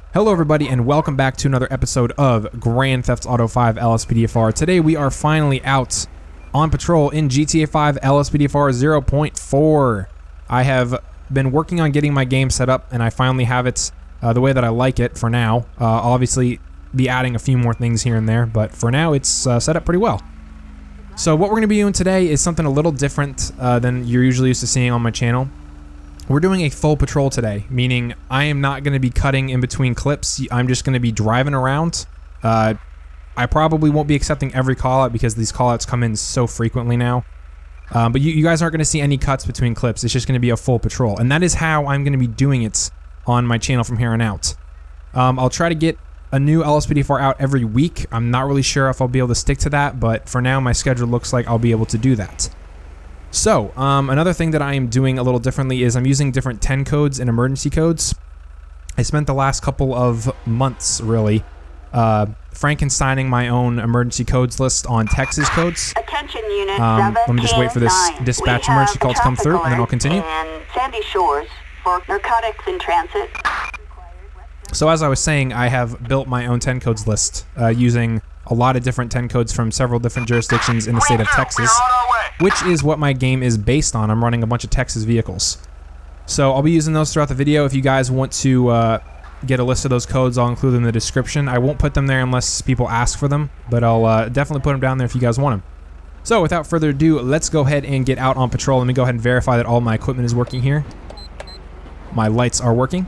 Hello everybody and welcome back to another episode of Grand Theft Auto 5 LSPDFR. Today we are finally out on patrol in GTA 5 LSPDFR 0.4. I have been working on getting my game set up and I finally have it the way that I like it for now. I'll obviously be adding a few more things here and there, but for now it's set up pretty well. So what we're going to be doing today is something a little different than you're usually used to seeing on my channel. We're doing a full patrol today, meaning I am not going to be cutting in between clips. I'm just going to be driving around. I probably won't be accepting every call out because these call outs come in so frequently now. But you guys aren't going to see any cuts between clips. It's just going to be a full patrol. And that is how I'm going to be doing it on my channel from here on out. I'll try to get a new LSPDFR out every week. I'm not really sure if I'll be able to stick to that, but for now my schedule looks like I'll be able to do that. So, another thing that I am doing a little differently is I'm using different 10 codes and emergency codes. I spent the last couple of months, really, Frankensteining my own emergency codes list on Texas codes. Attention unit Let me just wait for this dispatch emergency call to come through, and then I'll continue. And Sandy Shores for narcotics in transit. So as I was saying, I have built my own 10 codes list using a lot of different 10 codes from several different jurisdictions in the state of Texas, which is what my game is based on. I'm running a bunch of Texas vehicles. So I'll be using those throughout the video. If you guys want to get a list of those codes, I'll include them in the description. I won't put them there unless people ask for them, but I'll definitely put them down there if you guys want them. So without further ado, let's go ahead and get out on patrol. Let me go ahead and verify that all my equipment is working here. My lights are working.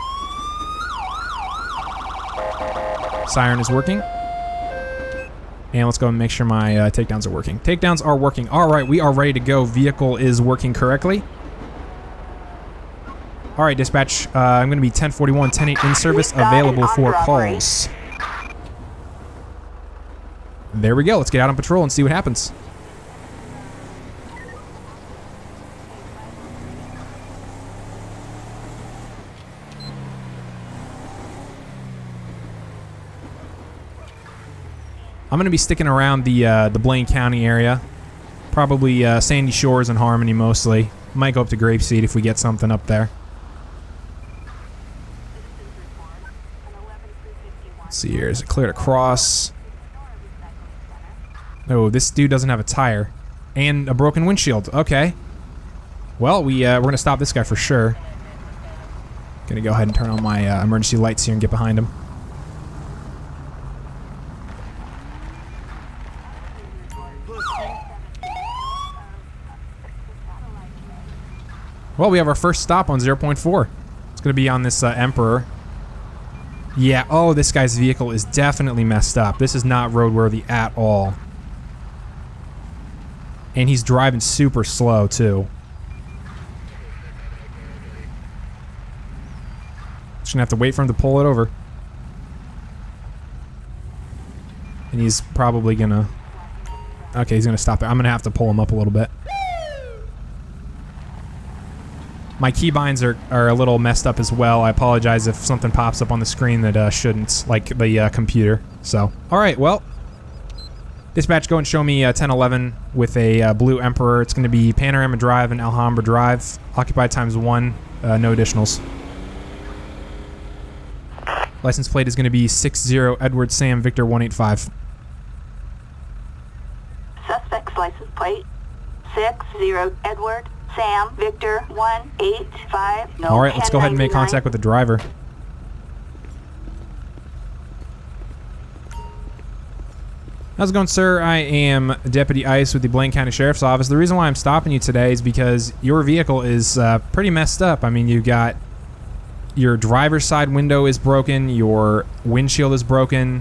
Siren is working. And let's go and make sure my takedowns are working. Takedowns are working. All right, we are ready to go. Vehicle is working correctly. All right, dispatch. I'm going to be 1041, 108 in service, available for calls. There we go. Let's get out on patrol and see what happens. I'm going to be sticking around the Blaine County area. Probably Sandy Shores and Harmony mostly. Might go up to Grapeseed if we get something up there. Let's see here. Is it clear to cross? Oh, this dude doesn't have a tire. And a broken windshield. Okay. Well, we're going to stop this guy for sure. Going to go ahead and turn on my emergency lights here and get behind him. Well, we have our first stop on 0.4. It's going to be on this Emperor. Yeah, oh, this guy's vehicle is definitely messed up. This is not roadworthy at all. And he's driving super slow, too. Just going to have to wait for him to pull it over. And he's probably going to... Okay, he's going to stop there. I'm going to have to pull him up a little bit. My keybinds are a little messed up as well. I apologize if something pops up on the screen that shouldn't, like the computer. So, all right, well, dispatch, go and show me 1011 with a blue Emperor. It's going to be Panorama Drive and Alhambra Drive. Occupied ×1, no additionals. License plate is going to be 60 Edward Sam Victor 185. Suspect's license plate 60 Edward Sam Victor 185. No. All right, let's go ahead and make contact with the driver. How's it going, sir? I am Deputy Ice with the Blaine County Sheriff's Office. The reason why I'm stopping you today is because your vehicle is pretty messed up. I mean, you've got your driver's side window is broken, your windshield is broken,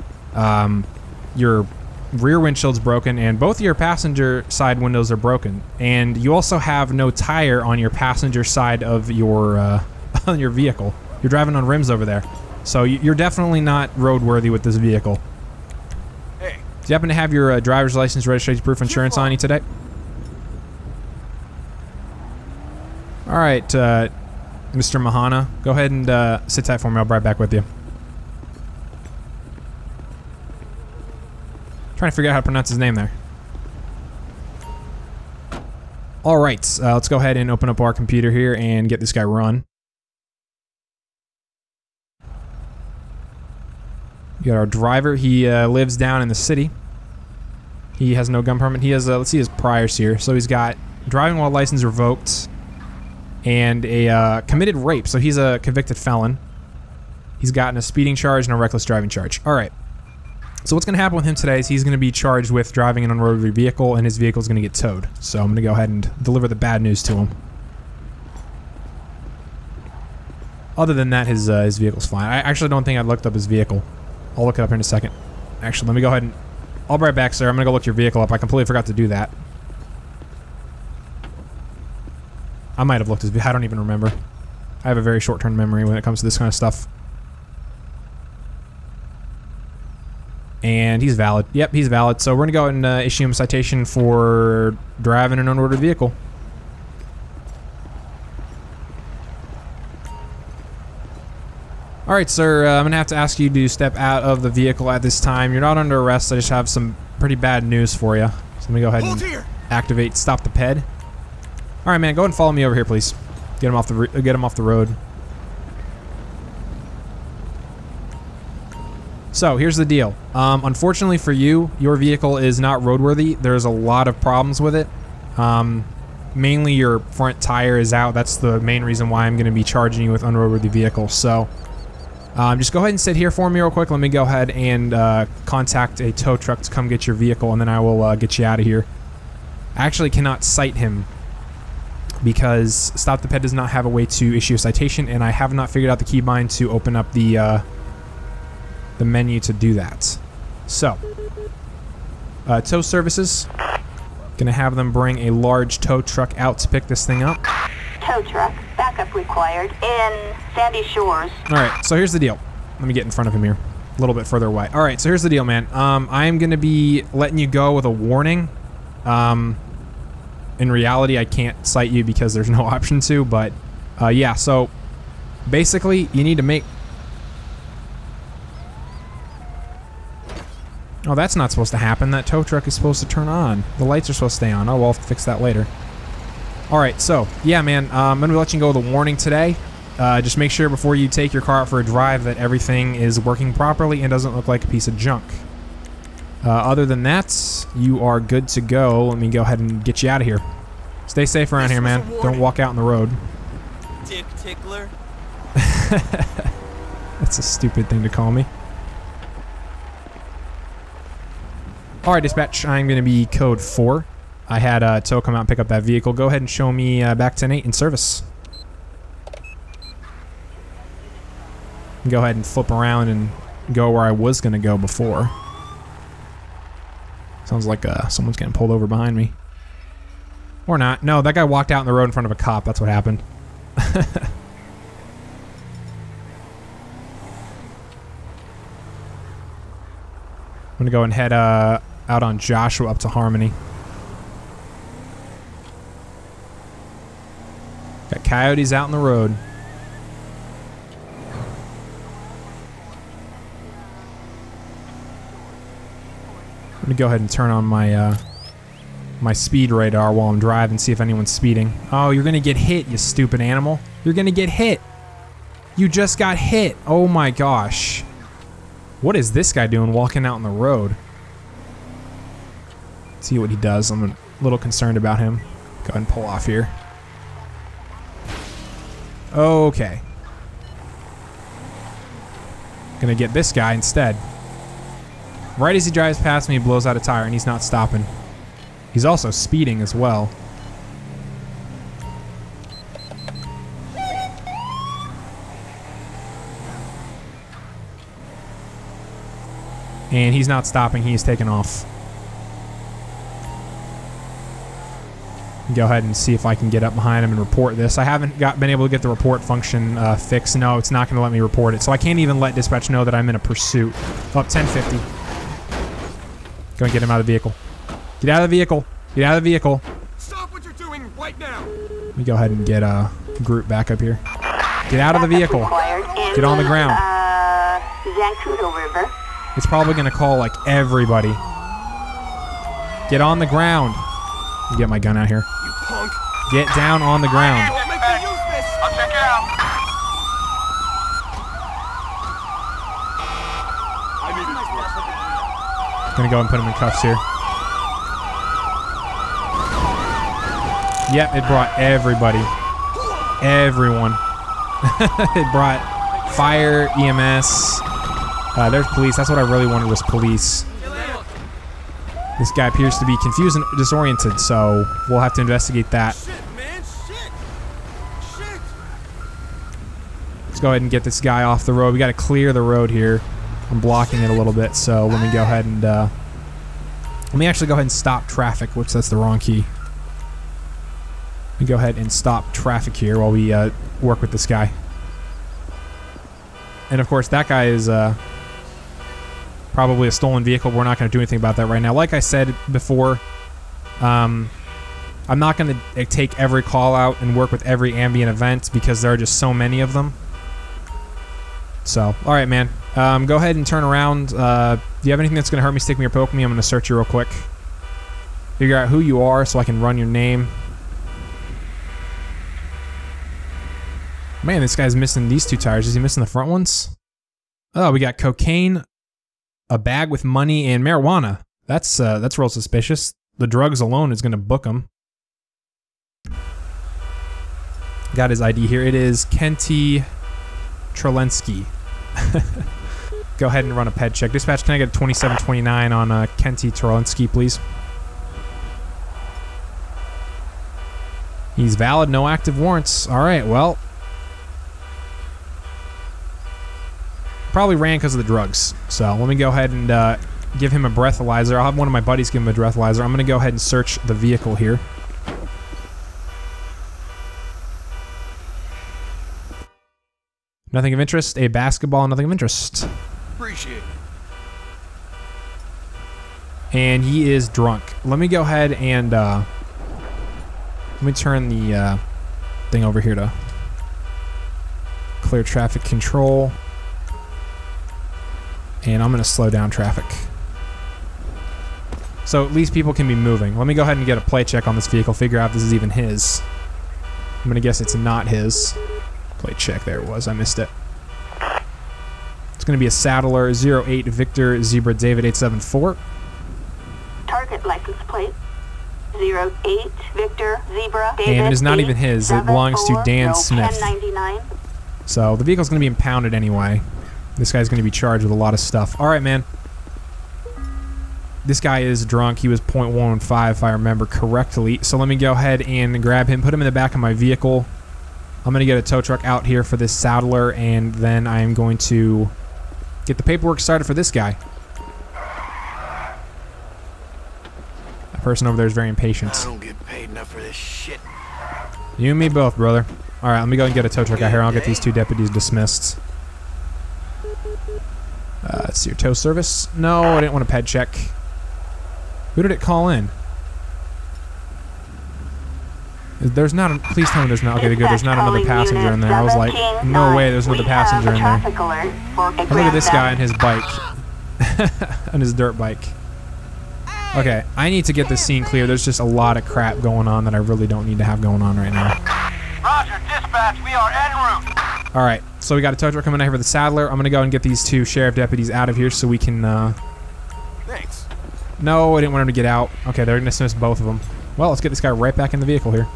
your rear windshield's broken, and both of your passenger side windows are broken. And you also have no tire on your passenger side of your on your vehicle. You're driving on rims over there, so you're definitely not roadworthy with this vehicle. Hey, do you happen to have your driver's license, registration proof, insurance on you today? All right, Mr. Mahana, go ahead and sit tight for me. I'll be right back with you. Trying to figure out how to pronounce his name there. All right, let's go ahead and open up our computer here and get this guy run. We got our driver. He lives down in the city. He has no gun permit. He has, let's see his priors here. So he's got driving while license revoked and a committed rape. So he's a convicted felon. He's gotten a speeding charge and a reckless driving charge. All right. So what's going to happen with him today is he's going to be charged with driving an unroaded vehicle, and his vehicle is going to get towed. So I'm going to go ahead and deliver the bad news to him. Other than that, his vehicle's fine. I actually don't think I looked up his vehicle. I'll look it up here in a second. Actually, let me go ahead and... I'll be right back, sir. I'm going to go look your vehicle up. I completely forgot to do that. I might have looked his vehicle. I don't even remember. I have a very short-term memory when it comes to this kind of stuff. And he's valid. Yep, he's valid. So we're going to go and issue him a citation for driving an unordered vehicle. Alright, sir, I'm going to have to ask you to step out of the vehicle at this time. You're not under arrest. I just have some pretty bad news for you. So let me go ahead and activate Stop the Ped. Alright, man, go ahead and follow me over here, please. Get him off the road. So, here's the deal. Unfortunately for you, your vehicle is not roadworthy. There's a lot of problems with it. Mainly your front tire is out. That's the main reason why I'm going to be charging you with unroadworthy vehicles. So, just go ahead and sit here for me real quick. Let me go ahead and contact a tow truck to come get your vehicle, and then I will get you out of here. I actually cannot cite him because Stop the Ped does not have a way to issue a citation, and I have not figured out the keybind to open up the menu to do that. So, tow services. Gonna have them bring a large tow truck out to pick this thing up. Tow truck. Backup required in Sandy Shores. Alright, so here's the deal. Let me get in front of him here. A little bit further away. Alright, so here's the deal, man. I am gonna be letting you go with a warning. In reality, I can't cite you because there's no option to, but yeah, so basically, you need to make... Oh, that's not supposed to happen. That tow truck is supposed to turn on. The lights are supposed to stay on. Oh, we'll have to fix that later. Alright, so, yeah, man, I'm going to let you go with a warning today. Just make sure before you take your car out for a drive that everything is working properly and doesn't look like a piece of junk. Other than that, you are good to go. Let me go ahead and get you out of here. Stay safe around here, man. Don't walk out on the road. Dick tickler. That's a stupid thing to call me. Alright, dispatch, I'm going to be code 4. I had tow come out and pick up that vehicle. Go ahead and show me back 10-8 in service. Go ahead and flip around and go where I was going to go before. Sounds like someone's getting pulled over behind me. Or not. No, that guy walked out in the road in front of a cop. That's what happened. I'm going to go and head out on Joshua up to Harmony. Got coyotes out in the road. I'm going to go ahead and turn on my my speed radar while I'm driving, see if anyone's speeding. Oh, you're going to get hit, you stupid animal. You're going to get hit. You just got hit. Oh my gosh. What is this guy doing walking out on the road? Let's see what he does. I'm a little concerned about him. Go ahead and pull off here. Okay. Gonna get this guy instead. Right as he drives past me, he blows out a tire and he's not stopping. He's also speeding as well. And he's not stopping, he's taking off. Go ahead and see if I can get up behind him and report this. I haven't been able to get the report function fixed. No, it's not going to let me report it. So I can't even let dispatch know that I'm in a pursuit. Oh, 1050. Go and get him out of the vehicle. Get out of the vehicle. Get out of the vehicle. Stop what you're doing right now. Let me go ahead and get group back up here. Get out of the vehicle. Get on the ground. Zancudo River. It's probably going to call like everybody. Get on the ground. Let me get my gun out here. You punk. Get down on the ground. Don't make me use this. I'll check it out. I'm Gonna go and put him in cuffs here. Yep, it brought everybody. Everyone. It brought fire, EMS. There's police. That's what I really wanted, was police. This guy appears to be confused and disoriented, so we'll have to investigate that. Shit, man, shit. Shit. Let's go ahead and get this guy off the road. We got to clear the road here. I'm blocking it a little bit, so let me go ahead and let me actually go ahead and stop traffic. Whoops, that's the wrong key. Let me go ahead and stop traffic here while we work with this guy. And of course, that guy is probably a stolen vehicle. We're not going to do anything about that right now. Like I said before, I'm not going to take every call out and work with every ambient event because there are just so many of them. So, all right, man. Go ahead and turn around. Do you have anything that's going to hurt me, stick me, or poke me? I'm going to search you real quick. Figure out who you are so I can run your name. Man, this guy's missing these two tires. Is he missing the front ones? Oh, we got cocaine, a bag with money, and marijuana. That's real suspicious. The drugs alone is going to book him. Got his ID here. It is Kenty Trelensky. Go ahead and run a ped check. Dispatch, can I get a 2729 on Kenty Trelensky, please? He's valid, no active warrants. All right, well. Probably ran because of the drugs. So let me go ahead and give him a breathalyzer. I'll have one of my buddies give him a breathalyzer. I'm going to go ahead and search the vehicle here. Nothing of interest. A basketball, nothing of interest. Appreciate it. And he is drunk. Let me go ahead and let me turn the thing over here to clear traffic control. And I'm going to slow down traffic. So at least people can be moving. Let me go ahead and get a play check on this vehicle, figure out if this is even his. I'm going to guess it's not his. Play check, there it was, I missed it. It's going to be a Saddler 08 Victor Zebra David 874. Target license plate 08 Victor Zebra David. And it is not even his, it belongs to Dan Smith. 1099. So the vehicle's going to be impounded anyway. This guy's going to be charged with a lot of stuff. All right, man. This guy is drunk. He was .115 if I remember correctly. So let me go ahead and grab him, put him in the back of my vehicle. I'm going to get a tow truck out here for this Saddler, and then I am going to get the paperwork started for this guy. That person over there is very impatient. I don't get paid enough for this shit. You and me both, brother. All right, let me go and get a tow truck out here. I'll get these two deputies dismissed. Let's see your tow service. No, I didn't want a ped check. Who did it call in? There's not a, please tell me there's not, okay, good, there's not another passenger in there. I was like, no way, there's another passenger in there. Look at this guy on his bike. On his dirt bike. Okay, I need to get this scene clear. There's just a lot of crap going on that I really don't need to have going on right now. Roger, dispatch, we are en route. Alright, so we got a tow truck coming out here for the Saddler. I'm gonna go and get these two sheriff deputies out of here so we can, Thanks. No, I didn't want him to get out. Okay, they're gonna dismiss both of them. Well, let's get this guy right back in the vehicle here.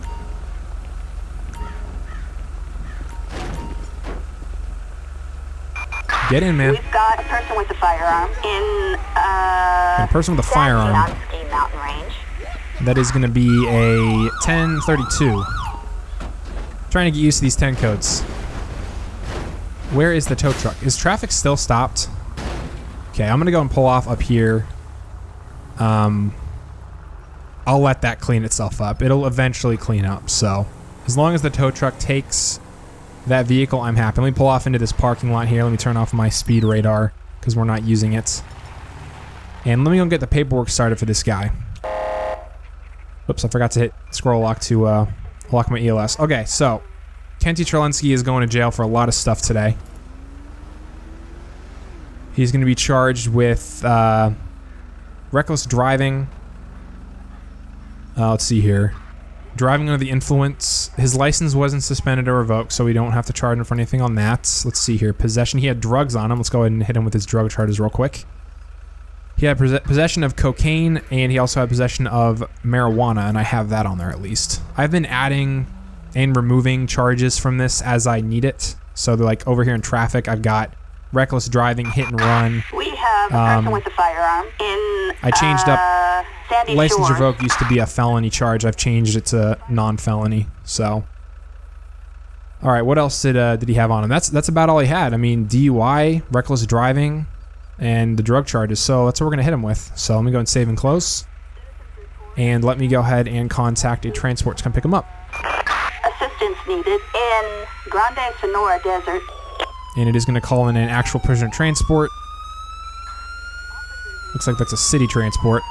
Get in, man. We've got a person with a firearm in A person with a firearm. Mountain Range. That is gonna be a 1032. Trying to get used to these 10 codes. Where is the tow truck? Is traffic still stopped? Okay, I'm gonna go and pull off up here. I'll let that clean itself up. It'll eventually clean up, so as long as the tow truck takes that vehicle, I'm happy. Let me pull off into this parking lot here. Let me turn off my speed radar because we're not using it. And let me go get the paperwork started for this guy. Oops, I forgot to hit scroll lock to lock my ELS. Okay, so Kenty Trelensky is going to jail for a lot of stuff today. He's going to be charged with reckless driving. Let's see here. Driving under the influence. His license wasn't suspended or revoked, so we don't have to charge him for anything on that. Let's see here. Possession. He had drugs on him. Let's go ahead and hit him with his drug charges real quick. He had possession of cocaine, and he also had possession of marijuana, and I have that on there at least. I've been adding and removing charges from this as I need it. So they're like over here in traffic, I've got reckless driving, hit and run. We have a person with a firearm in I changed up Sandy license Shores. revoked used to be a felony charge. I've changed it to non-felony. So, all right, what else did he have on him? That's about all he had. I mean, DUI, reckless driving, and the drug charges. So that's what we're gonna hit him with. So let me go and save and close, and let me go ahead and contact a transport to come pick him up. Assistance needed in Grande Sonora Desert. And it is gonna call in an actual prisoner transport. Looks like that's a city transport.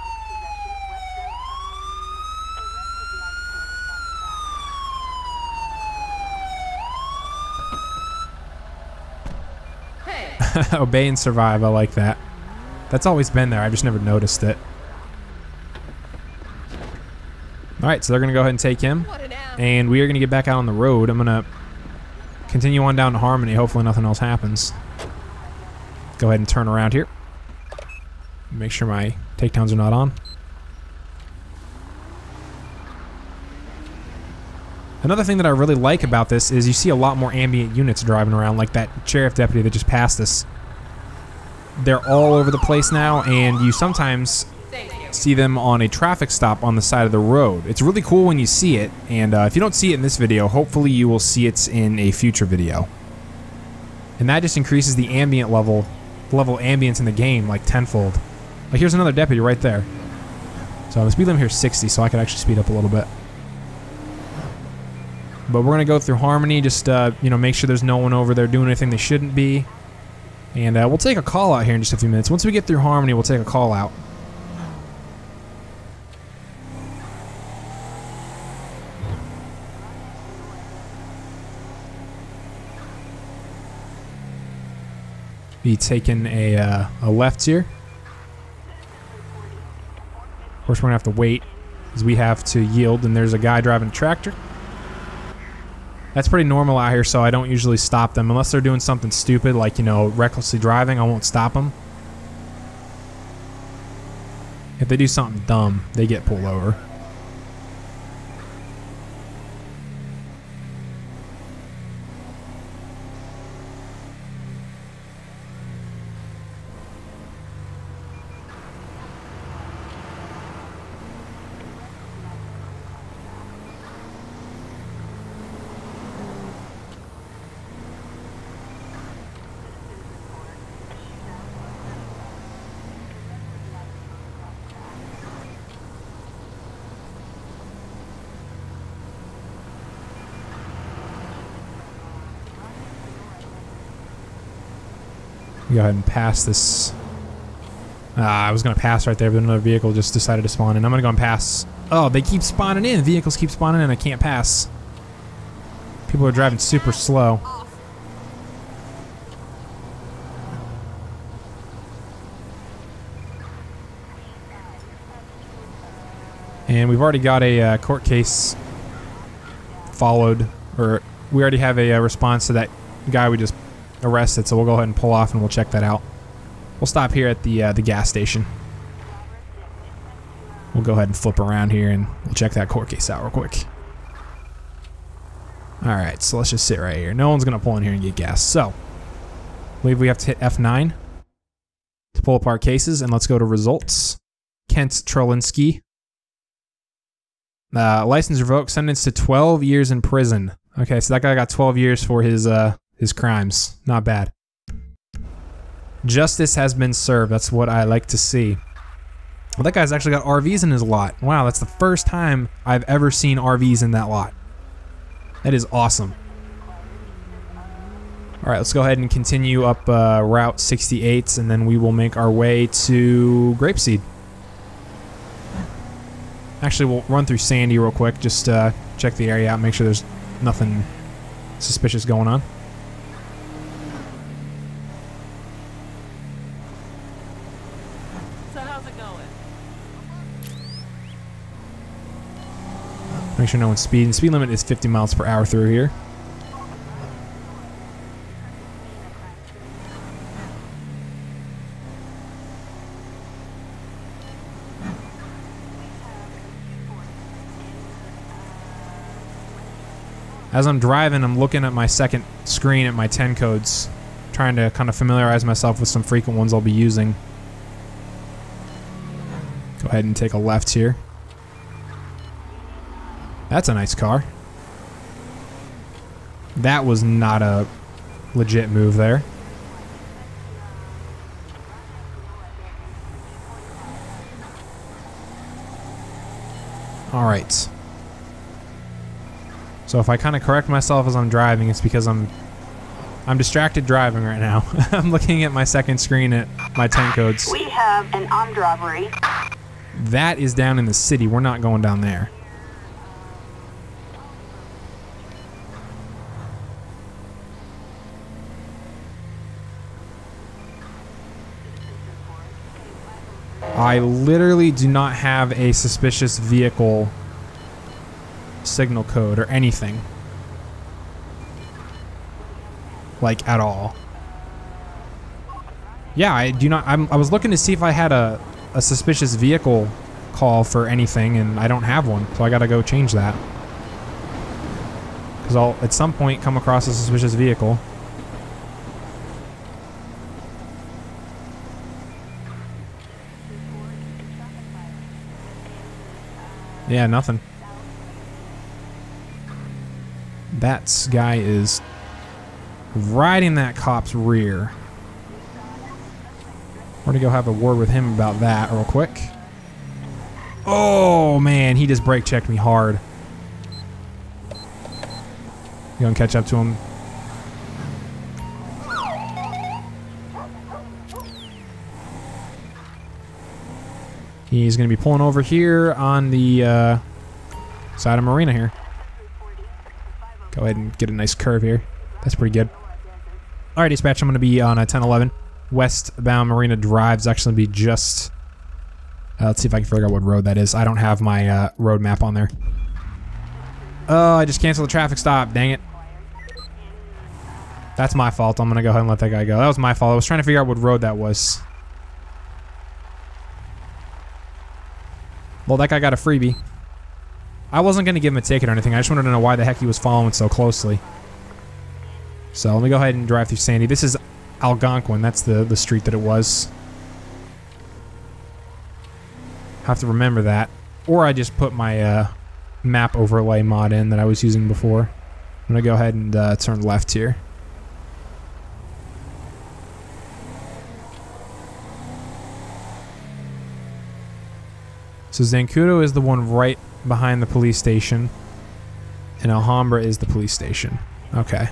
Obey and survive, I like that. That's always been there, I've just never noticed it. Alright, so they're gonna go ahead and take him. And we are gonna get back out on the road. I'm gonna continue on down to Harmony, hopefully nothing else happens. Go ahead and turn around here. Make sure my takedowns are not on. Another thing that I really like about this is you see a lot more ambient units driving around, like that sheriff deputy that just passed us. They're all over the place now, and you sometimes see them on a traffic stop on the side of the road. It's really cool when you see it, and if you don't see it in this video, hopefully you will see it in a future video. And that just increases the ambient level ambience in the game like tenfold. Like here's another deputy right there. So the speed limit here is 60, so I could actually speed up a little bit. But we're gonna go through Harmony, just you know, make sure there's no one over there doing anything they shouldn't be. And we'll take a call out here in just a few minutes. Once we get through Harmony, we'll take a call out. Be taking a left here. Of course, we're gonna have to wait because we have to yield, and there's a guy driving a tractor. That's pretty normal out here, so I don't usually stop them unless they're doing something stupid, like, you know, recklessly driving. I won't stop them. If they do something dumb, they get pulled over. Go ahead and pass this. I was going to pass right there, but another vehicle just decided to spawn in. I'm going to go and pass. Oh, they keep spawning in. Vehicles keep spawning in. I can't pass. People are driving super slow. And we've already got a court case followed, or we already have a response to that guy we just arrested, so we'll go ahead and pull off and we'll check that out. We'll stop here at the gas station. We'll go ahead and flip around here and we'll check that court case out real quick. Alright, so let's just sit right here. No one's going to pull in here and get gas. So, I believe we have to hit F9 to pull up our cases, and let's go to results. Kent Trolinsky. License revoked, sentenced to 12 years in prison. Okay, so that guy got 12 years for his crimes. Not bad. Justice has been served. That's what I like to see. Well, that guy's actually got RVs in his lot. Wow, that's the first time I've ever seen RVs in that lot. That is awesome. Alright, let's go ahead and continue up Route 68, and then we will make our way to Grapeseed. Actually, we'll run through Sandy real quick, just check the area out, make sure there's nothing suspicious going on. So how's it going? Make sure no one's speeding. Speed limit is 50 miles per hour through here. As I'm driving, I'm looking at my second screen at my 10 codes, trying to kind of familiarize myself with some frequent ones I'll be using. Go ahead and take a left here. That's a nice car. That was not a legit move there. All right. So if I kind of correct myself as I'm driving, it's because I'm distracted driving right now. I'm looking at my second screen at my 10 codes. We have an armed robbery. That is down in the city. We're not going down there. I literally do not have a suspicious vehicle signal code or anything. Like, at all. Yeah, I do not. I was looking to see if I had a suspicious vehicle call for anything, and I don't have one, so I gotta go change that. Because I'll at some point come across a suspicious vehicle. Yeah, nothing. That guy is riding that cop's rear. We're gonna go have a word with him about that real quick. Oh man, he just brake checked me hard. You gonna catch up to him? He's gonna be pulling over here on the side of Marina here. Go ahead and get a nice curve here. That's pretty good. All right, dispatch, I'm gonna be on a 1011. Westbound Marina Drive's actually be just... let's see if I can figure out what road that is. I don't have my road map on there. Oh, I just canceled the traffic stop. Dang it. That's my fault. I'm gonna go ahead and let that guy go. That was my fault. I was trying to figure out what road that was. Well, that guy got a freebie. I wasn't going to give him a ticket or anything. I just wanted to know why the heck he was following so closely. So let me go ahead and drive through Sandy. This is Algonquin. That's the street that it was. Have to remember that. Or I just put my map overlay mod in that I was using before. I'm going to go ahead and turn left here. So Zancudo is the one right behind the police station, and Alhambra is the police station. Okay.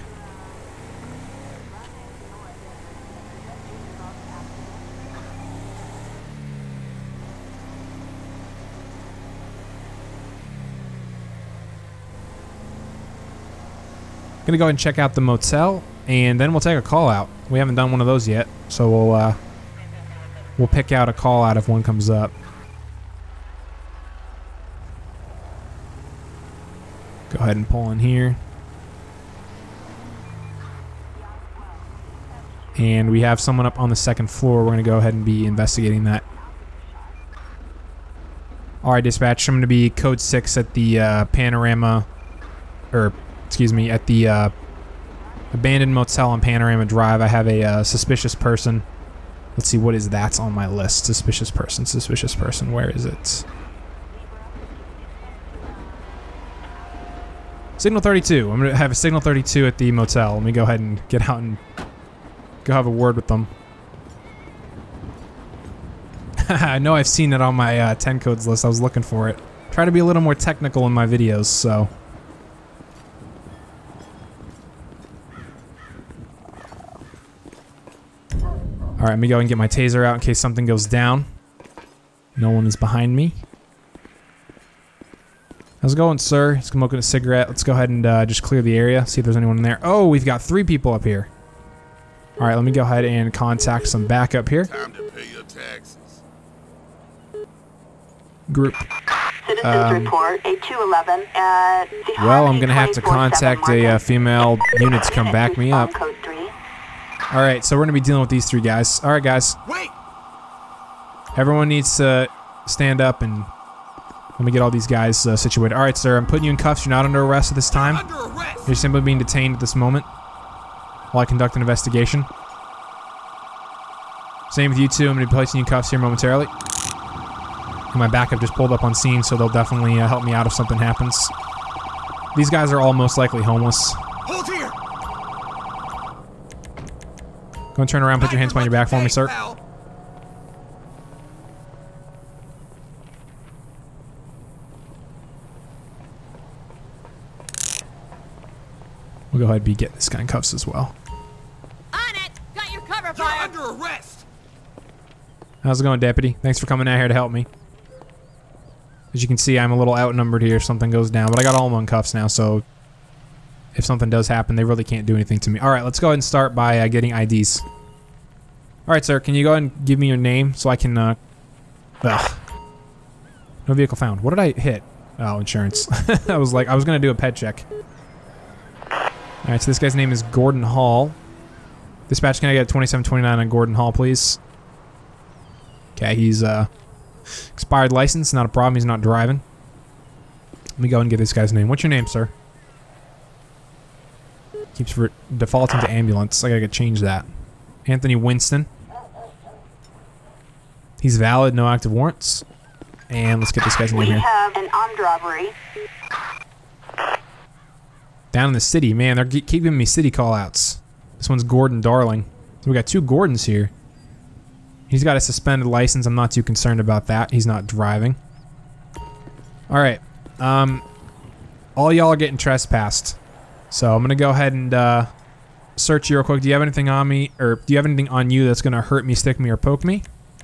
Gonna go ahead and check out the motel, and then we'll take a call out. We haven't done one of those yet, so we'll pick out a call out if one comes up. Go ahead and pull in here. And we have someone up on the second floor. We're going to go ahead and be investigating that. Alright, dispatch. I'm going to be code 6 at the Panorama... Or, excuse me, at the abandoned motel on Panorama Drive. I have a suspicious person. Let's see, what is that on my list? Suspicious person, suspicious person. Where is it? Signal 32. I'm going to have a Signal 32 at the motel. Let me go ahead and get out and go have a word with them. I know I've seen it on my 10 codes list. I was looking for it. Try to be a little more technical in my videos, so... Alright, let me go and get my taser out in case something goes down. No one is behind me. How's it going, sir? He's smoking a cigarette. Let's go ahead and just clear the area, see if there's anyone in there. Oh, we've got 3 people up here. Alright, let me go ahead and contact some backup here. Time to pay your taxes. Group. Citizens report a 211 at the Well, I'm going to have to contact a female unit to come back me up. Code 3. Alright, so we're going to be dealing with these 3 guys. Alright, guys. Wait! Everyone needs to stand up and Let me get all these guys situated. All right, sir. I'm putting you in cuffs. You're not under arrest at this time. Under arrest. You're simply being detained at this moment while I conduct an investigation. Same with you two. I'm going to be placing you in cuffs here momentarily. And my backup just pulled up on scene, so they'll definitely help me out if something happens. These guys are all most likely homeless. Hold here. Go and turn around. Put your hands behind your back for me, sir. Pal. We'll go ahead and be getting this guy in cuffs as well. On it! Got your cover You're fire! under arrest. How's it going, deputy? Thanks for coming out here to help me. As you can see, I'm a little outnumbered here if something goes down, but I got all of them in cuffs now, so if something does happen, they really can't do anything to me. All right, let's go ahead and start by getting IDs. All right, sir, can you go ahead and give me your name so I can, ugh. No vehicle found. What did I hit? Oh, insurance. I was gonna do a pet check. All right, so this guy's name is Gordon Hall. Dispatch, can I get a 2729 on Gordon Hall, please? Okay, he's, expired license, not a problem, he's not driving. Let me go and get this guy's name. What's your name, sir? Keeps defaulting to ambulance. I gotta change that. Anthony Winston. He's valid, no active warrants. And let's get this guy's name We here. have an armed robbery. Down in the city, man, they're keep giving me city call-outs. This one's Gordon Darling. So we got two Gordons here. He's got a suspended license. I'm not too concerned about that. He's not driving. All right. All y'all are getting trespassed. So I'm going to go ahead and search you real quick. Do you have anything on me, or do you have anything on you that's going to hurt me, stick me, or poke me?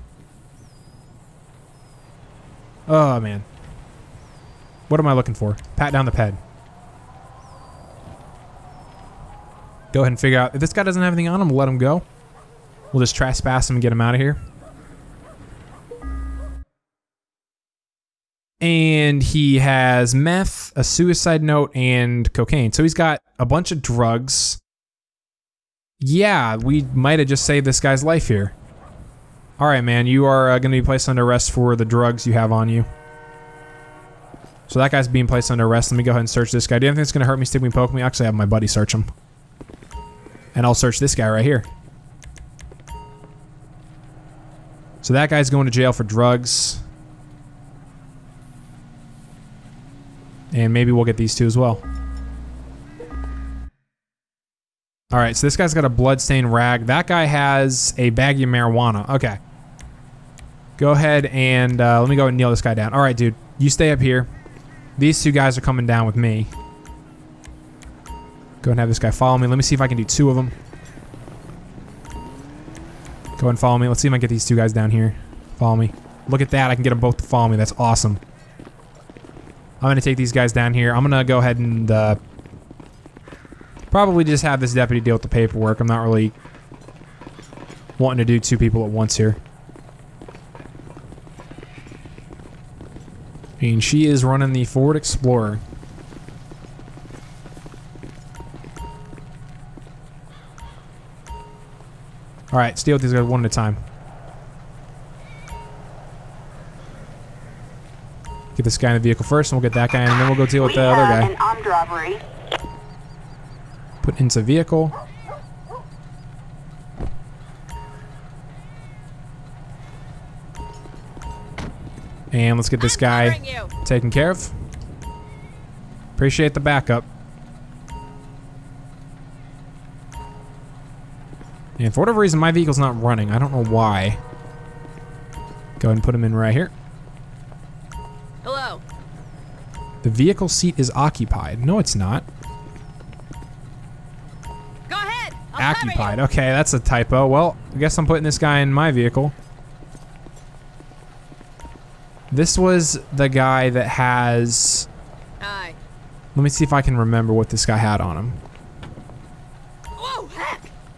Oh, man. What am I looking for? Pat down the ped. Go ahead and figure out. If this guy doesn't have anything on him, we'll let him go. We'll just trespass him and get him out of here. And he has meth, a suicide note, and cocaine. So he's got a bunch of drugs. Yeah, we might have just saved this guy's life here. All right, man, you are going to be placed under arrest for the drugs you have on you. So that guy's being placed under arrest. Let me go ahead and search this guy. Do you have anything that's going to hurt me, stick me, poke me? Actually, I have my buddy search him. And I'll search this guy right here. So that guy's going to jail for drugs. And maybe we'll get these two as well. Alright, so this guy's got a bloodstained rag. That guy has a baggie of marijuana. Okay. Go ahead and let me go and kneel this guy down. Alright, dude. You stay up here. These two guys are coming down with me. Go and have this guy follow me. Let me see if I can do two of them. Go and follow me. Let's see if I can get these two guys down here. Follow me. Look at that. I can get them both to follow me. That's awesome. I'm going to take these guys down here. I'm going to go ahead and probably just have this deputy deal with the paperwork. I'm not really wanting to do two people at once here. And she is running the Ford Explorer. Alright, let's deal with these guys one at a time. Get this guy in the vehicle first, and we'll get that guy in, and then we'll go deal with the other guy. We have an armed robbery. Put into vehicle. And let's get this guy taken care of. Appreciate the backup. And for whatever reason, my vehicle's not running. I don't know why. Go ahead and put him in right here. Hello. The vehicle seat is occupied. No, it's not. Go ahead. I'll cover Occupied. you. Okay, that's a typo. Well, I guess I'm putting this guy in my vehicle. This was the guy that has... Hi. Let me see if I can remember what this guy had on him. Whoa, heck.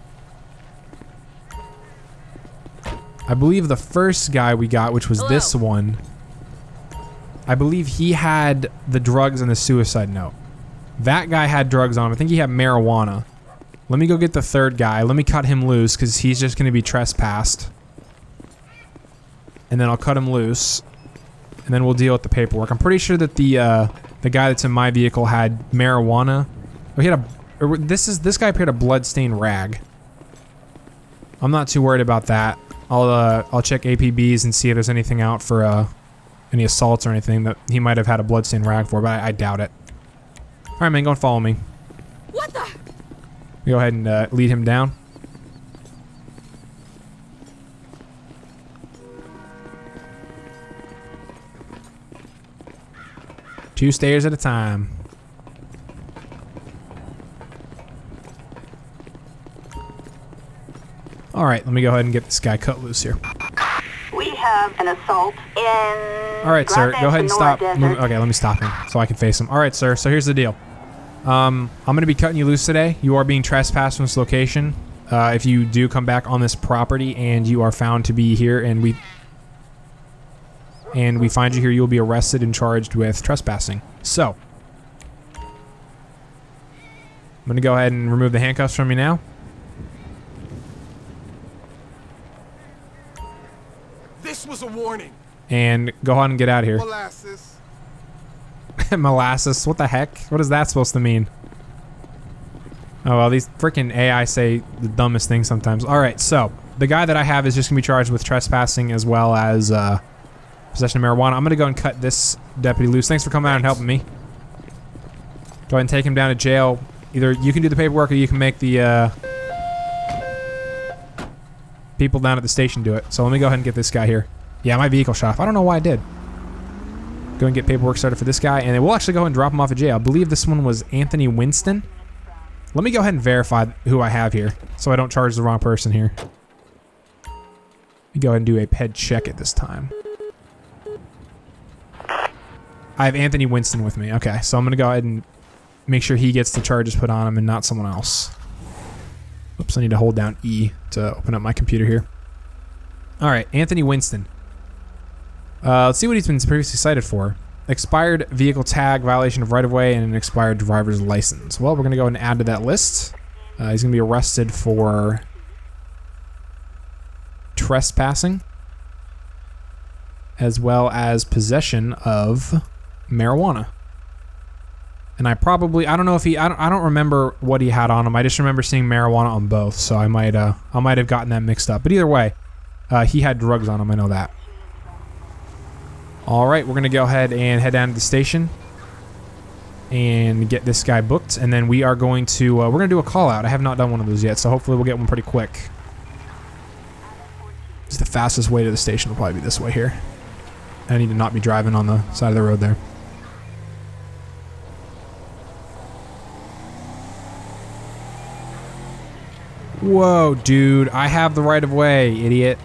I believe the first guy we got, which was Hello. this one, I believe he had the drugs and the suicide note. That guy had drugs on him. I think he had marijuana. Let me go get the third guy. Let me cut him loose because he's just going to be trespassed. And then I'll cut him loose. and then we'll deal with the paperwork. I'm pretty sure that the guy that's in my vehicle had marijuana. Oh, he had this guy appeared a blood-stained rag. I'm not too worried about that. I'll check APBs and see if there's anything out for any assaults or anything that he might have had a blood-stained rag for, but I doubt it. All right, man, go and follow me. What the? Go ahead and lead him down. Two stairs at a time. All right, let me go ahead and get this guy cut loose here. We have an assault in... All right, sir, go ahead and stop. Desert. Okay, let me stop him so I can face him. All right, sir, so here's the deal. I'm going to be cutting you loose today. You are being trespassed from this location. If you do come back on this property and you are found to be here and we find you here, you'll be arrested and charged with trespassing. So, I'm going to go ahead and remove the handcuffs from you now. This was a warning. And go ahead and get out of here. Molasses. Molasses? What the heck? What is that supposed to mean? Oh, well, these freaking AI say the dumbest things sometimes. All right, so the guy that I have is just going to be charged with trespassing as well as possession of marijuana. I'm going to go and cut this deputy loose. Thanks for coming out and helping me. Go ahead and take him down to jail. Either you can do the paperwork or you can make the people down at the station do it. So let me go ahead and get this guy here. Yeah, my vehicle shot off. I don't know why I did. Go and get paperwork started for this guy, and then we'll actually go ahead and drop him off at jail. I believe this one was Anthony Winston. Let me go ahead and verify who I have here, so I don't charge the wrong person here. Let me go ahead and do a ped check at this time. I have Anthony Winston with me. Okay, so I'm going to go ahead and make sure he gets the charges put on him and not someone else. Oops, I need to hold down E to open up my computer here. All right, Anthony Winston. Let's see what he's been previously cited for. Expired vehicle tag, violation of right-of-way, and an expired driver's license. Well, we're going to go and add to that list. He's going to be arrested for trespassing, as well as possession of marijuana. And I don't know if he, I don't remember what he had on him. I just remember seeing marijuana on both, so I might have gotten that mixed up. But either way, he had drugs on him, I know that. All right, we're going to go ahead and head down to the station and get this guy booked. And then we are going to, we're going to do a call out. I have not done one of those yet, so hopefully we'll get one pretty quick. It's the fastest way to the station will probably be this way here. I need to not be driving on the side of the road there. Whoa, dude, I have the right of way, idiot.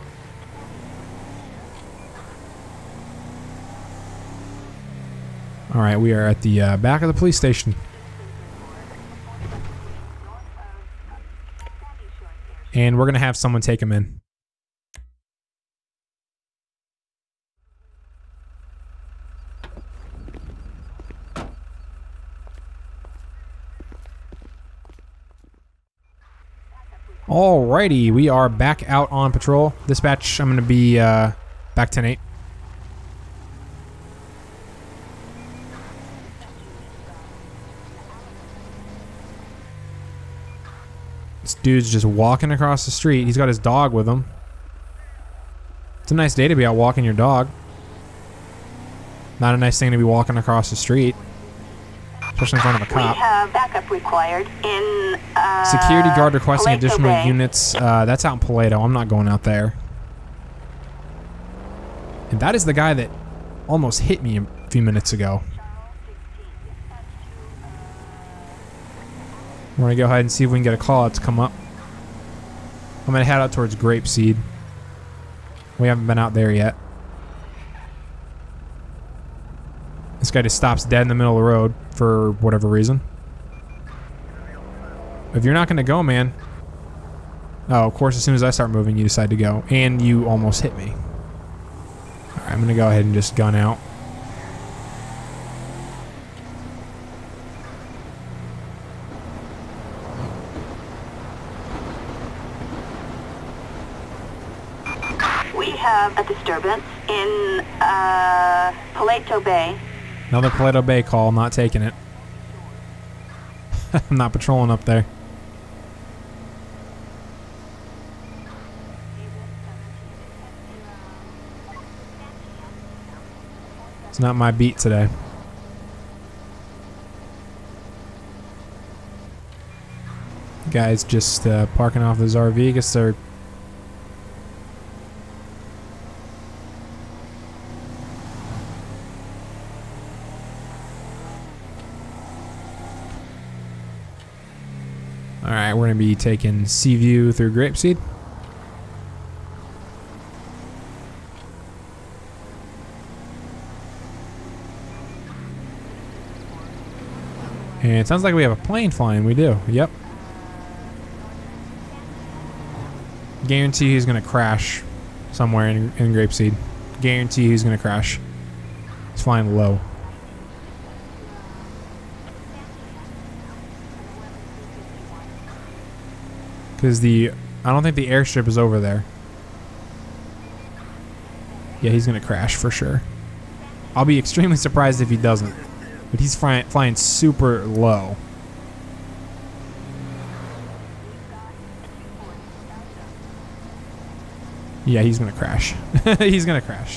All right, we are at the back of the police station. And we're going to have someone take him in. Alrighty, we are back out on patrol. Dispatch, I'm going to be back 10-8. This dude's just walking across the street. He's got his dog with him. It's a nice day to be out walking your dog. Not a nice thing to be walking across the street, especially in front of a cop. We have backup required in Security guard requesting Paleto additional Bay. units. That's out in Paleto. I'm not going out there. And that is the guy that almost hit me a few minutes ago. We're going to go ahead and see if we can get a call out to come up. I'm going to head out towards Grapeseed. We haven't been out there yet. This guy just stops dead in the middle of the road for whatever reason. If you're not going to go, man. Oh, of course, as soon as I start moving, you decide to go. And you almost hit me. Alright, I'm going to go ahead and just gun out. We have a disturbance in Paleto Bay. Another Paleto Bay call, not taking it. I'm not patrolling up there. It's not my beat today. Guys just parking off his RV. I guess they're... Alright, we're going to be taking Seaview through Grapeseed. And it sounds like we have a plane flying. We do. Yep. Guarantee he's going to crash somewhere in Grapeseed. Guarantee he's going to crash. He's flying low. Because I don't think the airstrip is over there. Yeah, he's going to crash for sure. I'll be extremely surprised if he doesn't. But he's flying super low. Yeah, he's gonna crash. He's gonna crash.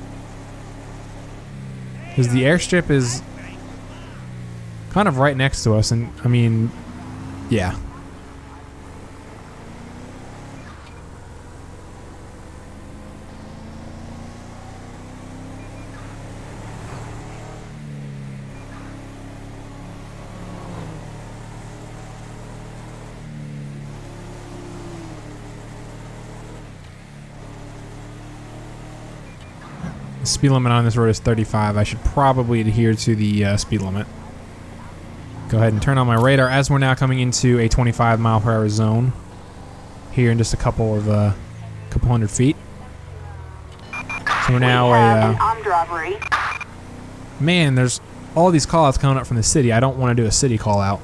Because the airstrip is kind of right next to us, and I mean, yeah. The speed limit on this road is 35. I should probably adhere to the speed limit. Go ahead and turn on my radar as we're now coming into a 25 mile per hour zone here in just a couple hundred feet. So we're now an armed robbery. Man, there's all these call outs coming up from the city. I don't want to do a city call out.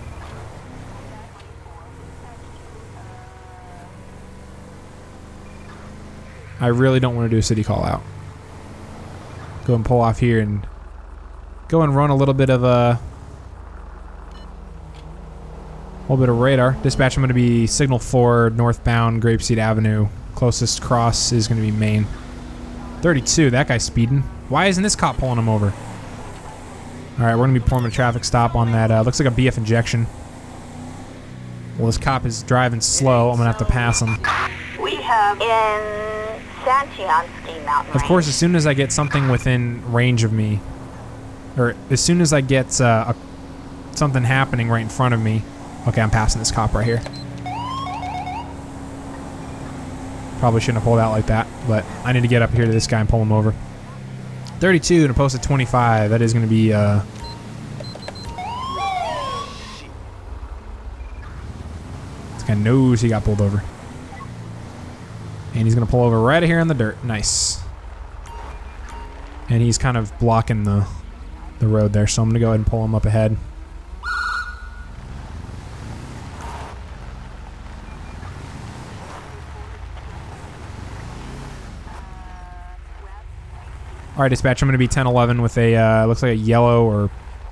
I really don't want to do a city call out. Go and pull off here and go and run a little bit of radar. Dispatch, I'm going to be signal 4 northbound Grapeseed Avenue. Closest cross is going to be Main. 32, that guy's speeding. Why isn't this cop pulling him over? Alright, we're going to be performing a traffic stop on that. Looks like a BF injection. Well, this cop is driving slow. I'm going to have to pass him. We have in Santiansky Mountain Of course, as soon as I get something within range of me, or as soon as I get something happening right in front of me. Okay, I'm passing this cop right here. Probably shouldn't have pulled out like that, but I need to get up here to this guy and pull him over. 32 and a posted 25. That is going to be this guy knows he got pulled over. And he's going to pull over right here in the dirt. Nice. And he's kind of blocking the road there, so I'm going to go ahead and pull him up ahead. All right, dispatch, I'm going to be 1011 with a, looks like a yellow or...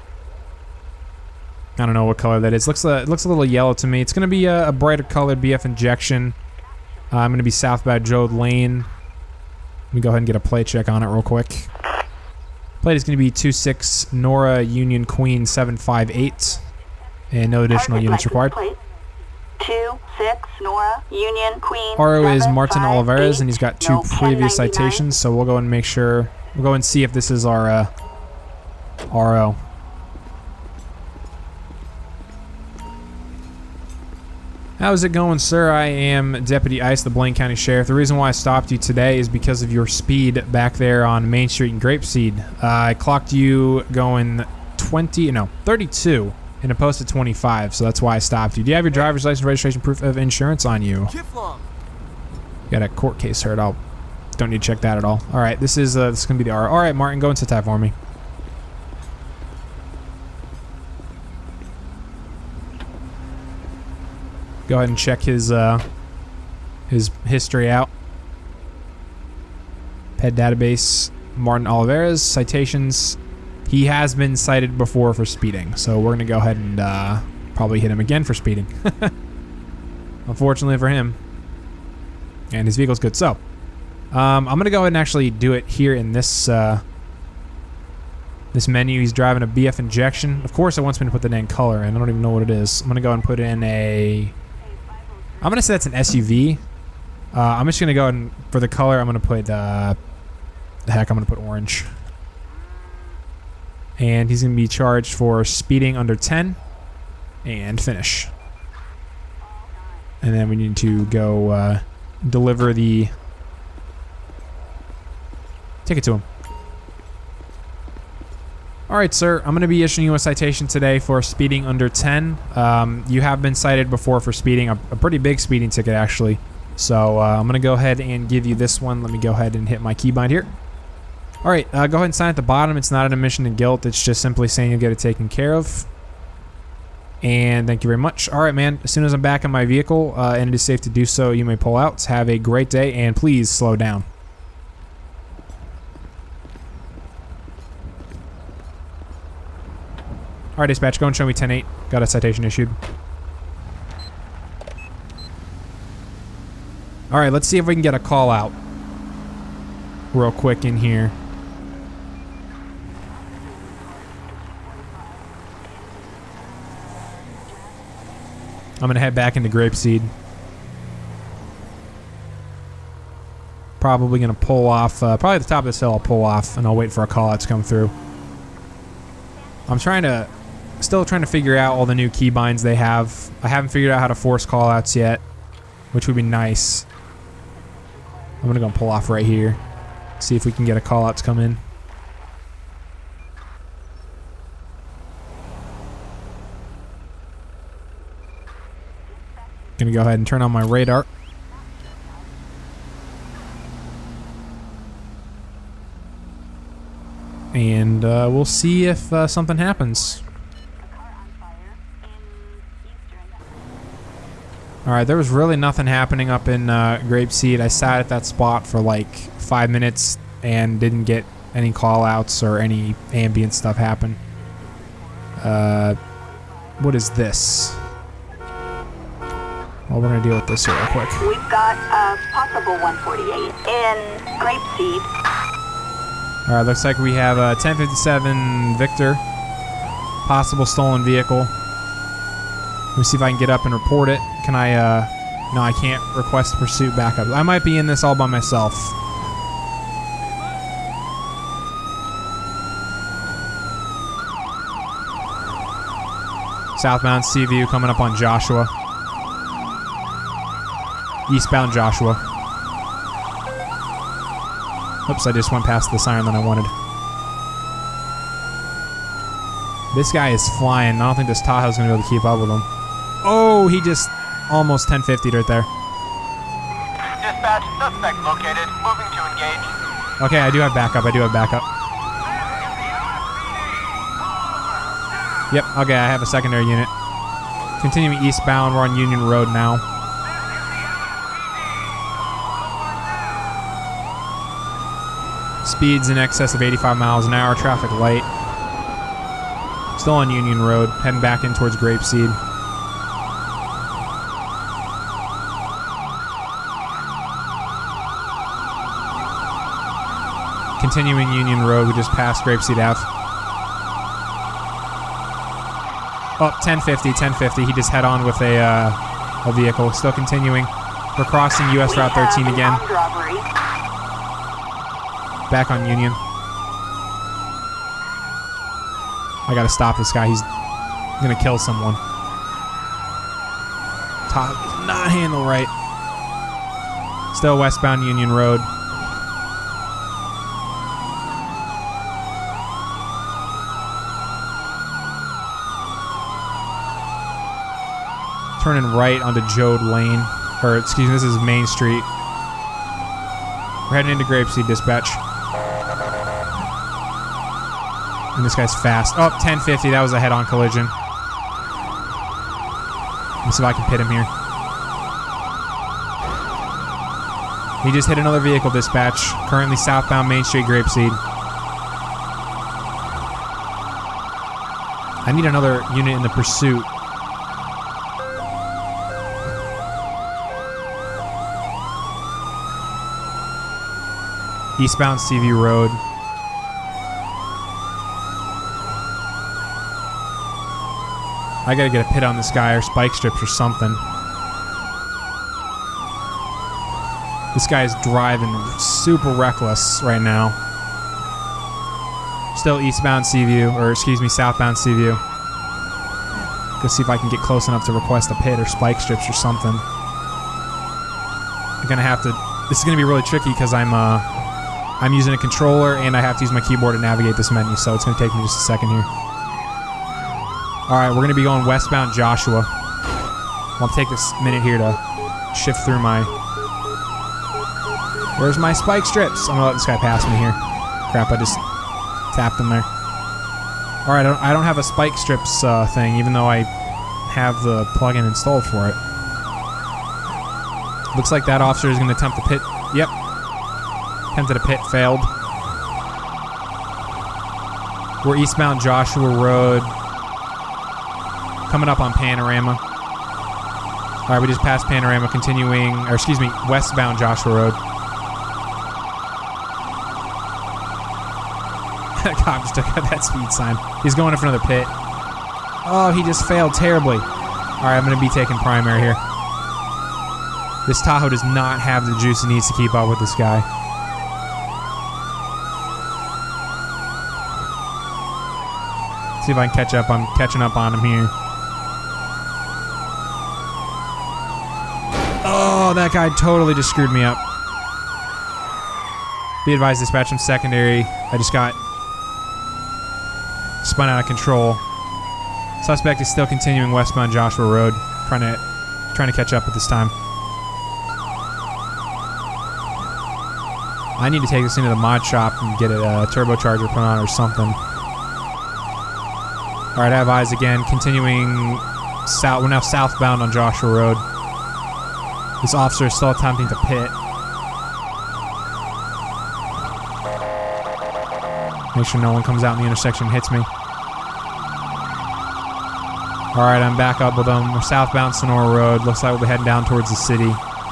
I don't know what color that is. It looks a little yellow to me. It's going to be a brighter colored BF injection. I'm going to be southbound Jode Lane. Let me go ahead and get a plate check on it real quick. Plate is going to be 26 Nora Union Queen 758. And no additional units required. 26 Nora Union Queen. RO is Martin Olivares, and he's got 2 previous citations, so we'll go and make sure... We'll go and see if this is our RO. How's it going, sir? I am Deputy Ice, the Blaine County Sheriff. The reason why I stopped you today is because of your speed back there on Main Street in Grapeseed. I clocked you going 32 and a posted 25, so that's why I stopped you. Do you have your driver's license, registration, proof of insurance on you? Got a court case heard. I don't need to check that at all. All right, this is going to be the RO. All right, Martin, go and sit tight for me. Go ahead and check his history out. Head database. Martin Oliveras, citations. He has been cited before for speeding, so we're going to go ahead and probably hit him again for speeding. Unfortunately for him. And his vehicle's good. So, I'm going to go ahead and actually do it here in this this menu. He's driving a BF injection. Of course, it wants me to put the name color, and I don't even know what it is. I'm going to go ahead and put in a... I'm going to say that's an SUV. I'm just going to go ahead and, for the color, I'm going to put... heck, I'm going to put orange. And he's going to be charged for speeding under 10. And finish. And then we need to go deliver the ticket to him. Alright, sir. I'm going to be issuing you a citation today for speeding under 10. You have been cited before for speeding. A pretty big speeding ticket, actually. So I'm going to go ahead and give you this one. Let me go ahead and hit my keybind here. Alright, go ahead and sign at the bottom. It's not an admission to guilt. It's just simply saying you'll get it taken care of. And thank you very much. Alright, man. As soon as I'm back in my vehicle and it is safe to do so, you may pull out. Have a great day, and please slow down. Alright, dispatch, go and show me 10-8. Got a citation issued. Alright, let's see if we can get a call out real quick in here. I'm going to head back into Grapeseed. Probably going to pull off, probably at the top of this hill I'll pull off, and I'll wait for a call out to come through. I'm still trying to figure out all the new keybinds they have. I haven't figured out how to force callouts yet, which would be nice. I'm gonna go pull off right here, see if we can get a callout to come in. Gonna go ahead and turn on my radar. And we'll see if something happens. Alright, there was really nothing happening up in Grapeseed. I sat at that spot for like 5 minutes and didn't get any call-outs or any ambient stuff happen. What is this? Well, we're going to deal with this real quick. We've got a possible 148 in Grapeseed. Alright, looks like we have a 1057 Victor. Possible stolen vehicle. Let me see if I can get up and report it. Can I, no, I can't request pursuit backup. I might be in this all by myself. Southbound Seaview coming up on Joshua. Eastbound Joshua. Oops, I just went past the siren that I wanted. This guy is flying. I don't think this Tahoe's going to be able to keep up with him. Oh, he just almost 1050'd right there. Dispatch, suspect located. Moving to engage. Okay, I do have backup. Yep, okay, I have a secondary unit. Continuing eastbound, we're on Union Road now. Speeds in excess of 85 miles an hour, traffic light. Still on Union Road, heading back in towards Grapeseed. Continuing Union Road, we just passed Grapeseed Ave. Oh, 1050. He just head on with a vehicle. Still continuing. We're crossing US Route 13 again. Back on Union. I gotta stop this guy. He's gonna kill someone. Top does not handle right. Still westbound Union Road. Turning right onto Jode Lane. Or, excuse me, this is Main Street. We're heading into Grapeseed, dispatch. And this guy's fast. Oh, 1050. That was a head-on collision. Let me see if I can pit him here. He just hit another vehicle, dispatch. Currently southbound Main Street, Grapeseed. I need another unit in the pursuit. Eastbound Seaview Road. I gotta get a pit on this guy or spike strips or something. This guy is driving super reckless right now. Still eastbound Seaview, or excuse me, southbound Seaview. Go see if I can get close enough to request a pit or spike strips or something. I'm gonna have to. This is gonna be really tricky because I'm using a controller and I have to use my keyboard to navigate this menu, so it's gonna take me just a second here. All right, we're gonna be going westbound Joshua. I'll take this minute here to shift through my. Where's my spike strips? I'm gonna let this guy pass me here. Crap, I just tapped him there. All right, I don't have a spike strips thing, even though I have the plugin installed for it. Looks like that officer is gonna attempt the pit. Yep. Attempted a pit, failed. We're eastbound Joshua Road. Coming up on Panorama. All right, we just passed Panorama, continuing, or excuse me, westbound Joshua Road. That cop just took out that speed sign. He's going in for another pit. Oh, he just failed terribly. All right, I'm going to be taking primary here. This Tahoe does not have the juice it needs to keep up with this guy. See if I can catch up. I'm catching up on him here. Oh, that guy totally just screwed me up. Be advised, dispatch from secondary. I just got spun out of control. Suspect is still continuing westbound Joshua Road, trying to catch up at this time. I need to take this into the mod shop and get a turbocharger put on or something. All right, I have eyes again. Continuing south. We're now southbound on Joshua Road. This officer is still attempting to pit. Make sure no one comes out in the intersection and hits me. All right, I'm back up with them. We're southbound Sonora Road. Looks like we'll be heading down towards the city.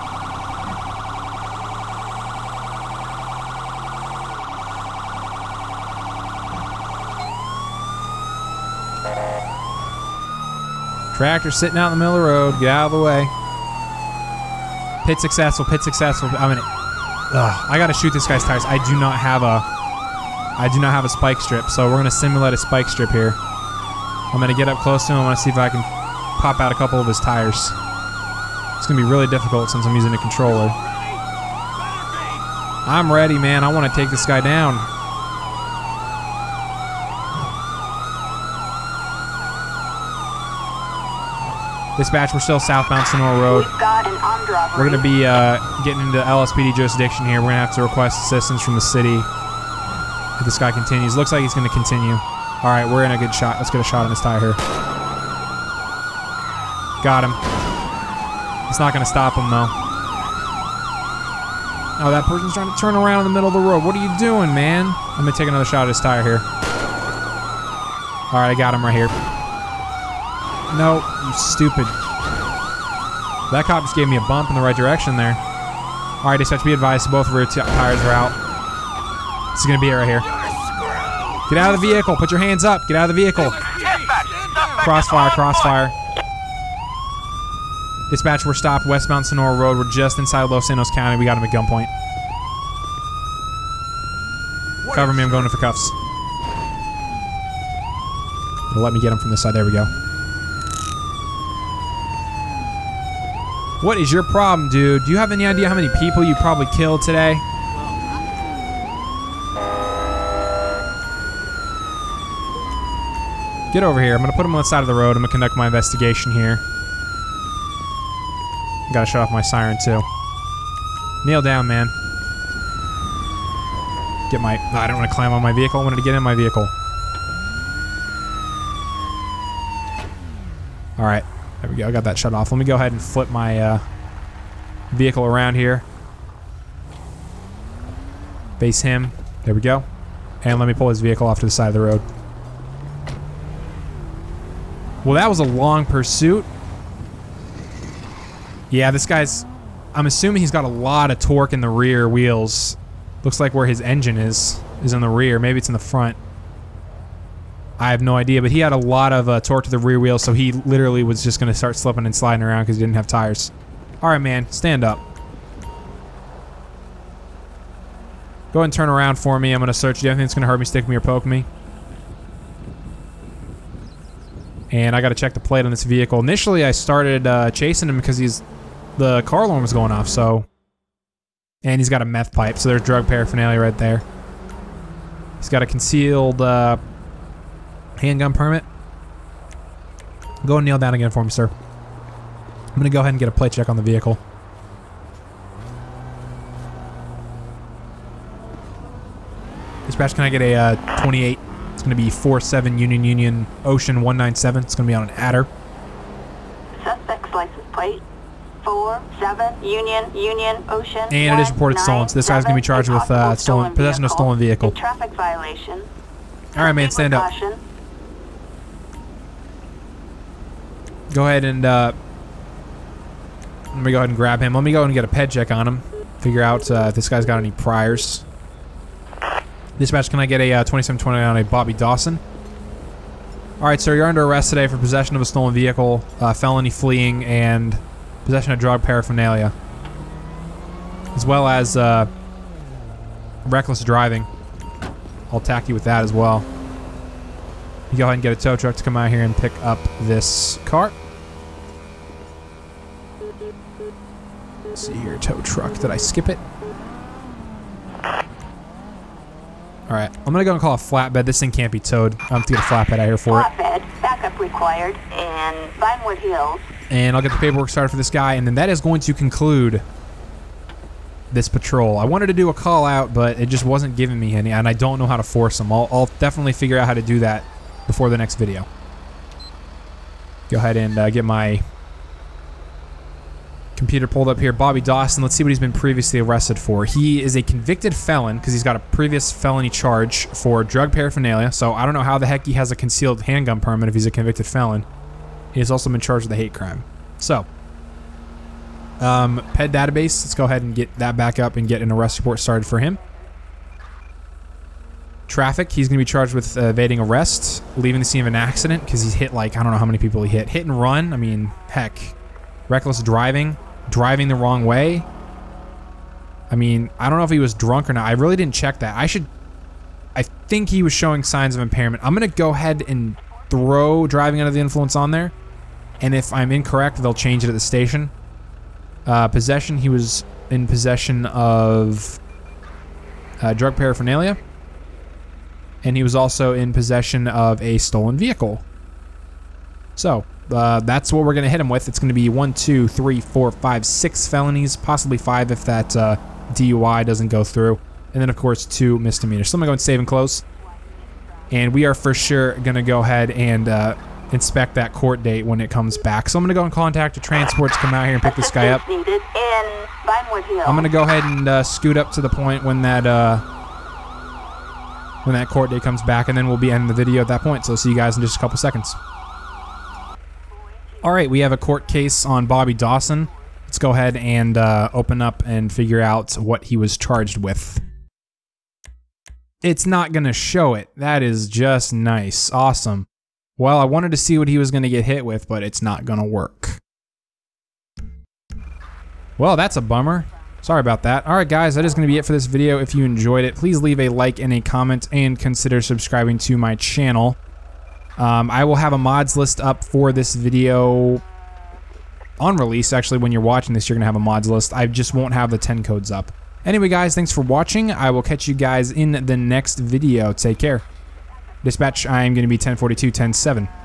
Tractor sitting out in the middle of the road. Get out of the way. Pit successful. Pit successful. I gotta shoot this guy's tires. I do not have a spike strip, so we're gonna simulate a spike strip here. I'm gonna get up close to him. I want to see if I can pop out a couple of his tires. It's gonna be really difficult since I'm using a controller. I'm ready, man. I want to take this guy down. Dispatch, we're still southbound Sonora Road. We're going to be getting into LSPD jurisdiction here. We're going to have to request assistance from the city if this guy continues. Looks like he's going to continue. All right, we're in a good shot. Let's get a shot on his tire here. Got him. It's not going to stop him, though. Oh, that person's trying to turn around in the middle of the road. What are you doing, man? I'm going to take another shot at his tire here. All right, I got him right here. No, you stupid. That cop just gave me a bump in the right direction there. All right, dispatch, be advised, both rear tires are out. This is going to be it right here. Get out of the vehicle. Put your hands up. Get out of the vehicle. Crossfire, crossfire. Dispatch, we're stopped westbound Sonora Road. We're just inside Los Angeles County. We got him at gunpoint. Cover me. I'm going in for cuffs. Let me get him from this side. There we go. What is your problem, dude? Do you have any idea how many people you probably killed today? Get over here. I'm going to put him on the side of the road. I'm going to conduct my investigation here. Got to shut off my siren, too. Kneel down, man. Get my... I don't want to climb on my vehicle. I wanted to get in my vehicle. All right. There we go. I got that shut off. Let me go ahead and flip my vehicle around here. Face him. There we go. And let me pull his vehicle off to the side of the road. Well, that was a long pursuit. Yeah, this guy's... I'm assuming he's got a lot of torque in the rear wheels. Looks like where his engine is in the rear. Maybe it's in the front. I have no idea, but he had a lot of torque to the rear wheels, so he literally was just going to start slipping and sliding around because he didn't have tires. All right, man, stand up. Go ahead and turn around for me. I'm going to search. Do you have anything that's going to hurt me, stick me, or poke me? And I got to check the plate on this vehicle. Initially, I started chasing him because the car alarm was going off, so... And he's got a meth pipe, so there's drug paraphernalia right there. He's got a concealed handgun permit. Go and kneel down again for me, sir. I'm going to go ahead and get a plate check on the vehicle. Dispatch, can I get a 28? It's going to be 47 Union Ocean 197. It's going to be on an adder. Suspect's license plate 47 Union Ocean. And it is reported stolen. So this guy's going to be charged with possession of stolen vehicle. A traffic violation. All right, man, stand up. Go ahead and let me go ahead and grab him. Let me go ahead and get a ped check on him. Figure out if this guy's got any priors. Dispatch, can I get a 2720 on a Bobby Dawson? Alright, sir, you're under arrest today for possession of a stolen vehicle, felony fleeing, and possession of drug paraphernalia. As well as reckless driving. I'll tack you with that as well. You go ahead and get a tow truck to come out here and pick up this car. Let's see here, tow truck. Did I skip it? Alright, I'm gonna go and call a flatbed. This thing can't be towed. I have to get a flatbed out here for it. Flatbed, backup required, in Vinewood Hills. And I'll get the paperwork started for this guy, and then that is going to conclude this patrol. I wanted to do a call out, but it just wasn't giving me any, and I don't know how to force them. I'll definitely figure out how to do that before the next video. Go ahead and get my computer pulled up here. Bobby Dawson, let's see what he's been previously arrested for. He is a convicted felon because he's got a previous felony charge for drug paraphernalia, so I don't know how the heck he has a concealed handgun permit if he's a convicted felon. He has also been charged with a hate crime. So, PED database, let's go ahead and get that back up and get an arrest report started for him. Traffic, he's going to be charged with evading arrest, leaving the scene of an accident because he's hit like, I don't know how many people he hit. Hit and run, I mean, heck. Reckless driving, driving the wrong way. I mean, I don't know if he was drunk or not. I really didn't check that. I think he was showing signs of impairment. I'm going to go ahead and throw driving under the influence on there. And if I'm incorrect, they'll change it at the station. Possession, he was in possession of drug paraphernalia. And he was also in possession of a stolen vehicle. So, that's what we're going to hit him with. It's going to be 1, 2, 3, 4, 5, 6 felonies, possibly 5 if that DUI doesn't go through. And then, of course, 2 misdemeanors. So I'm going to go and save and close. And we are for sure going to go ahead and inspect that court date when it comes back. So I'm going to go and contact a transport to come out here and pick this guy up. I'm going to go ahead and scoot up to the point when that court date comes back, and then we'll be ending the video at that point. So I'll see you guys in just a couple seconds. Alright, we have a court case on Bobby Dawson. Let's go ahead and open up and figure out what he was charged with. It's not going to show it. That is just nice. Awesome. Well, I wanted to see what he was going to get hit with, but it's not going to work. Well, that's a bummer. Sorry about that. Alright guys, that is going to be it for this video. If you enjoyed it, please leave a like and a comment and consider subscribing to my channel. I will have a mods list up for this video on release. Actually, when you're watching this, you're going to have a mods list. I just won't have the 10 codes up. Anyway, guys, thanks for watching. I will catch you guys in the next video. Take care. Dispatch, I am going to be 1042-10-7.